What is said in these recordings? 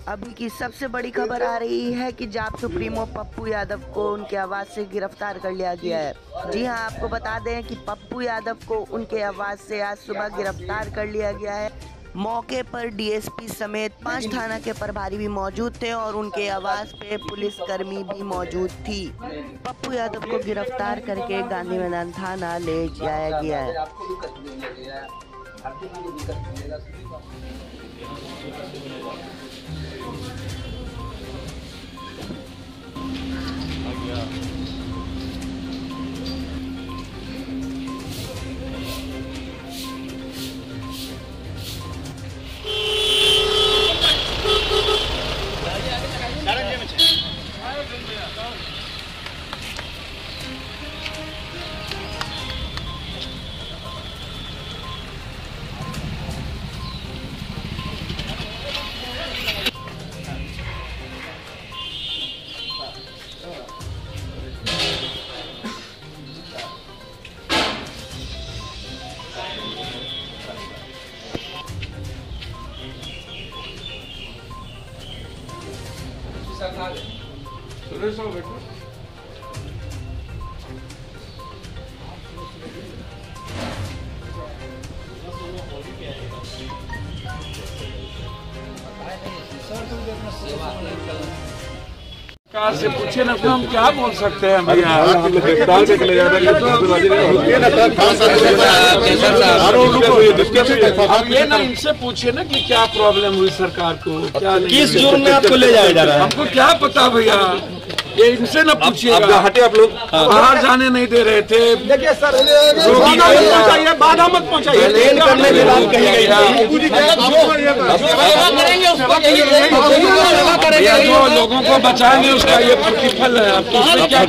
अभी की सबसे बड़ी खबर आ रही है कि जाप सुप्रीमो पप्पू यादव को उनके आवाज से गिरफ्तार कर लिया गया है। जी हां, आपको बता दें कि पप्पू यादव को उनके आवाज से आज सुबह गिरफ्तार कर लिया गया है। मौके पर डीएसपी समेत 5 थाना के प्रभारी भी मौजूद थे और उनके आवाज पे पुलिसकर्मी भी मौजूद थी। पप्पू यादव को गिरफ्तार करके गांधी मैदान थाना ले जाया गया है। सरकार से पूछे ना, तो हम क्या बोल सकते हैं भैया। अब ये ना इनसे पूछे ना कि क्या प्रॉब्लम हुई सरकार को, क्या किस जुर्म में आपको ले जाया जा रहा है। हमको क्या पता भैया, ये इनसे ना पूछिएगा। हटे आप लोग, बाहर जाने नहीं दे रहे थे। देखिए सर, बाधा मत पहुँचाइए। जो लोगों को बचाएंगे उसका ये प्रतिफल है। अब तो क्या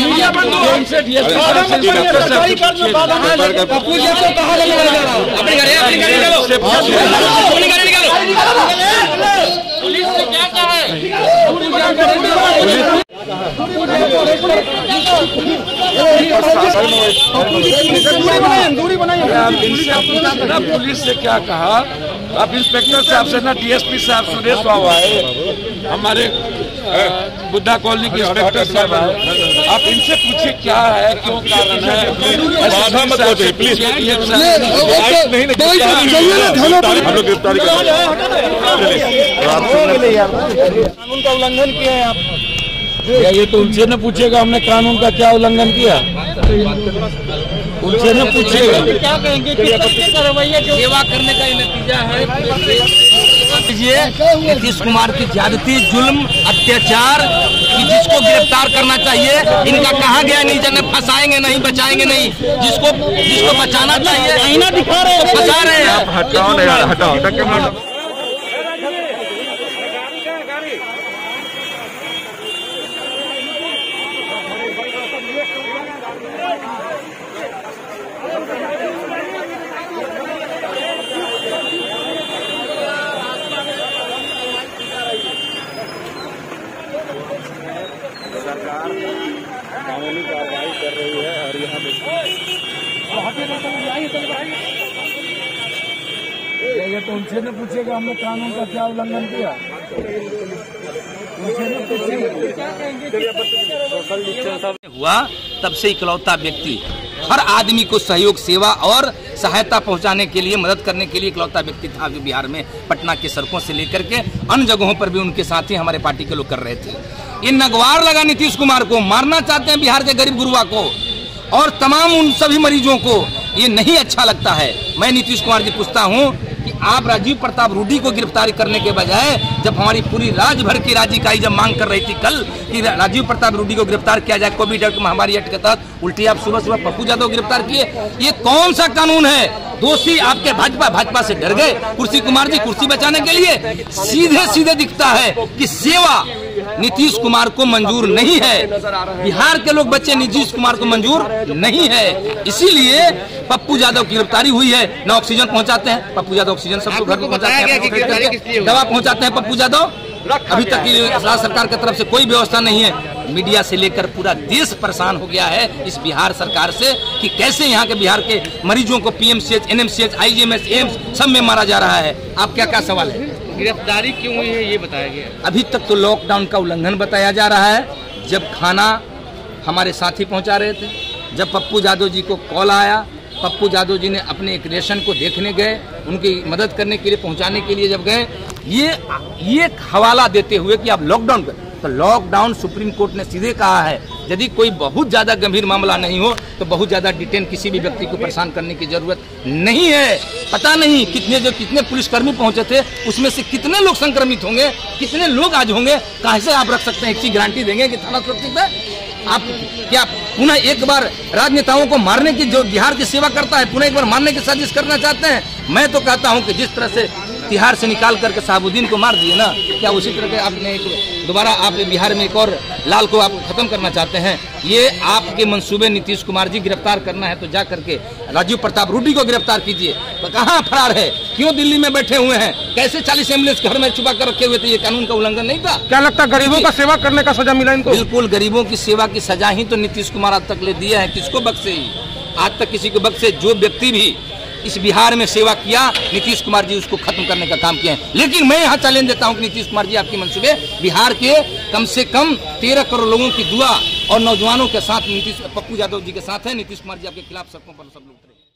पुलिस से क्या कहे, पुलिस से क्या कहा। अब इंस्पेक्टर साहब से ना डीएसपी साहब सुरेश बाबू आए, हमारे बुद्धा कॉलोनी के इंस्पेक्टर साहब आए। आप इनसे पूछिए क्या है, क्यों कारण है। प्लीज कानून का उल्लंघन किया है आप। ये तो उनसे न पूछेगा हमने कानून का क्या उल्लंघन किया, उनसे न पूछेगा। क्या कहेंगे, सेवा करने का नतीजा है। नीतीश कुमार की ज्यादती, जुल्म, अत्याचार कि जिसको गिरफ्तार करना चाहिए, इनका कहा गया नहीं जाने फंसाएंगे नहीं, बचाएंगे नहीं। जिसको बचाना चाहिए दिखा रहे हैं, फंसा रहे हैं। हटाओ। सरकार कानूनी कार्रवाई कर रही है और यहाँ ये तो उनसे न पूछेगा हमने कानून का क्या उल्लंघन किया, उनसे न पूछेगा। हुआ तब से इकलौता व्यक्ति, हर आदमी को सहयोग, सेवा और सहायता पहुंचाने के लिए, मदद करने के लिए इकलौता व्यक्ति था जो बिहार में पटना के सड़कों से लेकर के अन्य जगहों पर भी उनके साथी हमारे पार्टी के लोग कर रहे थे। ये नगवार लगा नीतीश कुमार को, मारना चाहते हैं बिहार के गरीब गुरुआ को और तमाम उन सभी मरीजों को। ये नहीं अच्छा लगता है। मैं नीतीश कुमार जी पूछता हूँ कि आप राजीव प्रताप रूडी को गिरफ्तारी करने के बजाय, जब हमारी पूरी राज्य भर की राज्य इकाई जब मांग कर रही थी कल कि राजीव प्रताप रूडी को गिरफ्तार किया जाए कोविड महामारी एक्ट के तहत, उल्टी आप सुबह सुबह पप्पू यादव गिरफ्तार किए। ये कौन सा कानून है। दोषी आपके भाजपा से डर गए। कुर्सी कुमार जी कुर्सी बचाने के लिए सीधे सीधे दिखता है कि सेवा नीतीश कुमार को मंजूर नहीं है। बिहार के लोग बच्चे नीतीश कुमार को मंजूर नहीं है, इसीलिए पप्पू यादव की गिरफ्तारी हुई है। न ऑक्सीजन पहुंचाते हैं पप्पू यादव, ऑक्सीजन सबको घर पहुंचाते हैं, दवा पहुंचाते हैं पप्पू यादव। अभी तक राज्य सरकार की तरफ से कोई व्यवस्था नहीं है। मीडिया से लेकर पूरा देश परेशान हो गया है इस बिहार सरकार से कि कैसे यहाँ के बिहार के मरीजों को पीएमसीएच, एनएमसीएच, आईजीएमएस, एम्स सब में मारा जा रहा है। आप क्या क्या सवाल है? गिरफ्तारी क्यों हुई है ये बताया गया? अभी तक तो लॉकडाउन का उल्लंघन बताया जा रहा है। जब खाना हमारे साथी पहुंचा रहे थे, जब पप्पू यादव जी को कॉल आया, पप्पू यादव जी ने अपने एक रेशन को देखने गए, उनकी मदद करने के लिए, पहुंचाने के लिए जब गए, ये हवाला देते हुए कि आप लॉकडाउन कर, तो लॉकडाउन सुप्रीम कोर्ट ने सीधे कहा है यदि कोई बहुत ज्यादा गंभीर मामला नहीं हो तो बहुत ज्यादा डिटेन किसी भी व्यक्ति को परेशान करने की जरूरत नहीं है। पता नहीं कितने पुलिसकर्मी पहुंचे थे, उसमें से कितने लोग संक्रमित होंगे, कितने लोग आज होंगे, कैसे आप रख सकते हैं, एक चीज गारंटी देंगे कि थाना सुरक्षित है? आप क्या पुनः एक बार राजनेताओं को मारने की, जो बिहार की सेवा करता है, पुनः एक बार मारने की साजिश करना चाहते हैं? मैं तो कहता हूं कि जिस तरह से तिहाड़ से निकाल करके साबुद्दीन को मार दिए ना, क्या उसी तरह के आपने दोबारा आप बिहार में एक और लाल को आप खत्म करना चाहते हैं? ये आपके मंसूबे। नीतीश कुमार जी गिरफ्तार करना है तो जा करके राजीव प्रताप रूडी को गिरफ्तार कीजिए। तो कहाँ फरार है, क्यों दिल्ली में बैठे हुए हैं, कैसे 40 एम्बुलेंस घर में छुपा कर रखे हुए थे? ये कानून का उल्लंघन नहीं था? क्या लगता है गरीबों का सेवा करने का सजा मिला इनको? बिल्कुल, गरीबों की सेवा की सजा ही तो नीतीश कुमार आज तक ले दिया है। किसको बख्शे? ही आज तक किसी को बख्शे? जो व्यक्ति भी इस बिहार में सेवा किया, नीतीश कुमार जी उसको खत्म करने का काम किया है। लेकिन मैं यहाँ चैलेंज देता हूँ कि नीतीश कुमार जी, आपके मंसूबे बिहार के कम से कम 13 करोड़ लोगों की दुआ और नौजवानों के साथ, पप्पू यादव जी के साथ है। नीतीश कुमार जी आपके खिलाफ सड़कों पर सब लोग उतरे।